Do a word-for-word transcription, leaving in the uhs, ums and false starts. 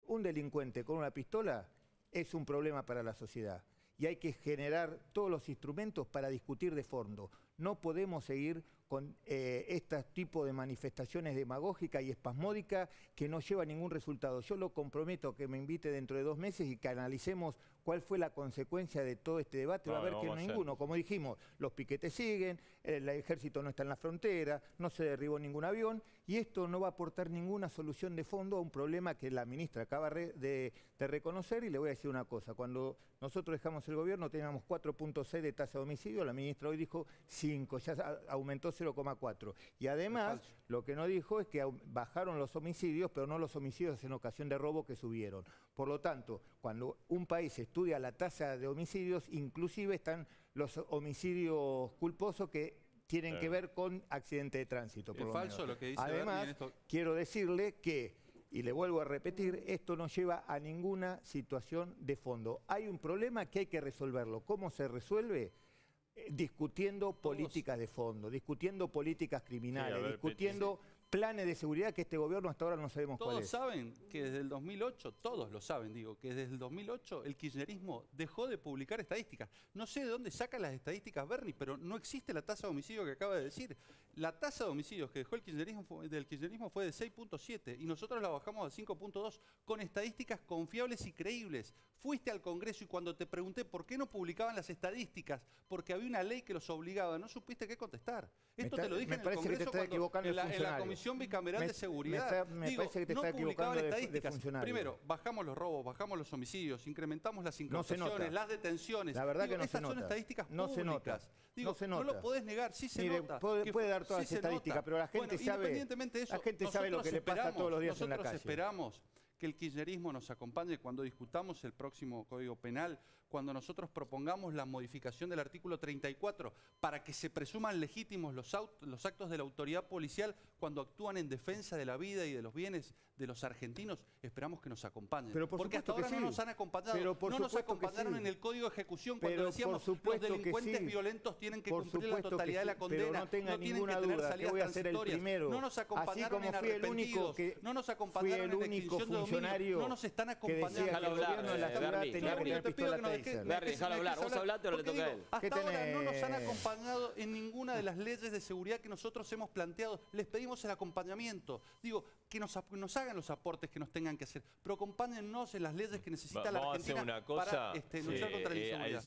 un delincuente con una pistola es un problema para la sociedad. Y hay que generar todos los instrumentos para discutir de fondo. No podemos seguir con eh, este tipo de manifestaciones demagógicas y espasmódicas que no llevan ningún resultado. Yo lo comprometo a que me invite dentro de dos meses y que analicemos cuál fue la consecuencia de todo este debate. No, Va a ver no que vamos a ninguno, como dijimos, los piquetes siguen, el ejército no está en la frontera, no se derribó ningún avión y esto no va a aportar ninguna solución de fondo a un problema que la ministra acaba de, de reconocer. Y le voy a decir una cosa, cuando nosotros dejamos el gobierno teníamos cuatro punto seis de tasa de homicidio, la ministra hoy dijo cinco, ya aumentó cero coma cuatro. Y además, lo que no dijo es que bajaron los homicidios, pero no los homicidios en ocasión de robo que subieron. Por lo tanto, cuando un país estudia la tasa de homicidios, inclusive están los homicidios culposos que tienen claro. que ver con accidente de tránsito. Por es lo falso menos. lo que dice Además, esto... quiero decirle que, y le vuelvo a repetir, esto no lleva a ninguna situación de fondo. Hay un problema que hay que resolverlo. ¿Cómo se resuelve? Eh, discutiendo políticas de fondo, discutiendo políticas criminales, sí, ver, discutiendo planes de seguridad que este gobierno hasta ahora no sabemos cuál es. Todos saben que desde el dos mil ocho, todos lo saben, digo, que desde el dos mil ocho el kirchnerismo dejó de publicar estadísticas. No sé de dónde sacan las estadísticas Bernie, pero no existe la tasa de homicidio que acaba de decir. La tasa de homicidios que dejó el kirchnerismo fue, del kirchnerismo fue de seis punto siete y nosotros la bajamos a cinco punto dos con estadísticas confiables y creíbles. Fuiste al Congreso y cuando te pregunté por qué no publicaban las estadísticas, porque había una ley que los obligaba, no supiste qué contestar. Esto está, te lo dije en el Congreso cuando, en, la, en la Comisión Bicameral me, de Seguridad. Me, está, me Digo, parece que te no está equivocando publicaban de, estadísticas. de Primero, bajamos los robos, bajamos los homicidios, incrementamos las incautaciones, no las detenciones. La verdad Digo, que no estas se nota. son estadísticas no públicas. Se nota. Digo, no se nota. No lo podés negar, sí se Mire, nota. Puede, puede dar todas sí las estadísticas, nota. pero la gente bueno, sabe, independientemente de eso, la gente sabe lo que le pasa todos los días en la calle. Nosotros esperamos que el kirchnerismo nos acompañe cuando discutamos el próximo Código Penal, cuando nosotros propongamos la modificación del artículo treinta y cuatro para que se presuman legítimos los, los actos de la autoridad policial cuando actúan en defensa de la vida y de los bienes de los argentinos. Esperamos que nos acompañen. Pero por Porque hasta ahora sí. no nos han acompañado. Pero por no nos acompañaron sí. en el Código de Ejecución cuando pero decíamos los delincuentes sí. violentos tienen que por cumplir la totalidad sí. de la condena. Pero no tenga no ninguna tienen que duda tener que voy a salidas ser el transitorias. primero. No nos acompañaron en arrepentidos. Que no nos acompañaron fui el en único extinción de dominio. funcionario No nos están acompañando. que decía que el gobierno de la ciudad tenía que tener pistola taser. Bernie, déjalo hablar. Vos hablaste o le toca a él. Hasta ahora no nos han acompañado en ninguna de las leyes de seguridad que nosotros hemos planteado. Les pedimos el acompañamiento. Digo, que nos, nos hagan los aportes que nos tengan que hacer, pero acompáñennos en las leyes que necesita Va, la vamos Argentina a hacer una cosa, para este, luchar sí, contra la eh, inseguridad.